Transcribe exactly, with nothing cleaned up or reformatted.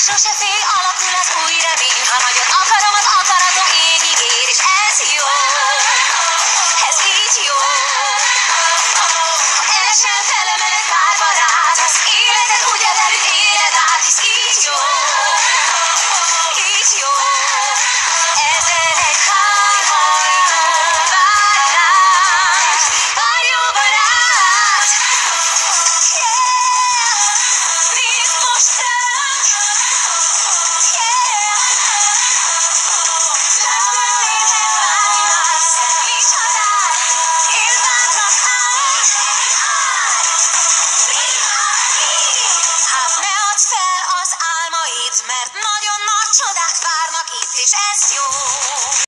Sose fél, alakul az új remény, ha nagyon akarom, az akaratom égig ér, és ez jó, ez így jó. Ha esen felemelek pár barát, az életed ugye velük éled át, és így jó, így jó. Ezerek hájhajtó vár ránk, pár jó barát. Yeah! Nézd most ránk! Yeah! Megtörténhet bármi más, is határ, éld bátran át! Hát ne add fel az álmaid, mert nagyon nagy csodák várnak itt, és ez jó.